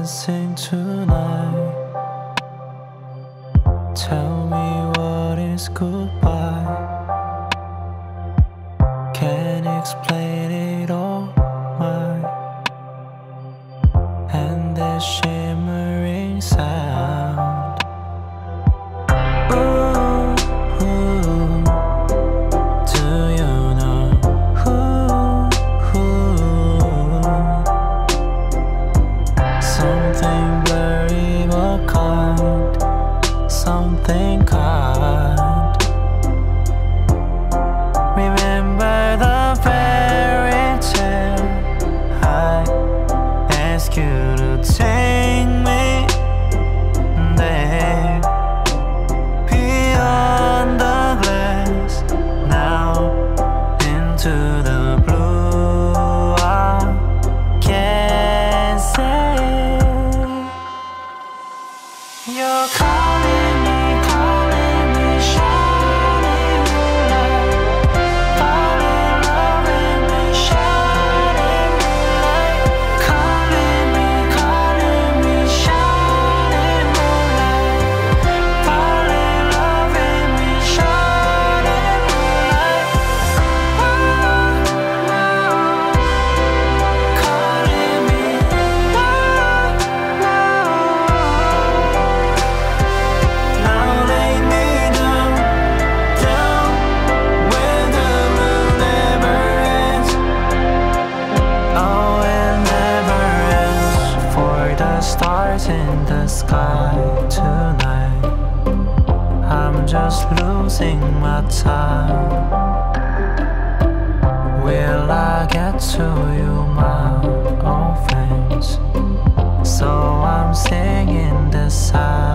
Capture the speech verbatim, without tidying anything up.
dancing tonight. Tell me what is goodbye. Can't explain it all, my. And the shimmering sound. Ooh, ooh. Do you know who, who? Something blurry but kind. Something kind. Remember the fairy tale. I ask you to take me there, beyond the glass, now into the blue. I can't say you're calling me, calling me, shining moonlight. Fall in love with me, shining moonlight. Calling me, calling me, shining moonlight. Fall in love with me, shining moonlight. Oh, oh. Calling me, oh, oh. Now lay me down, down where the moon never ends. Oh, it never ends. For the stars in the sky tonight, I'm just losing my time. Will I get to you, my old friends? So I'm singing this side.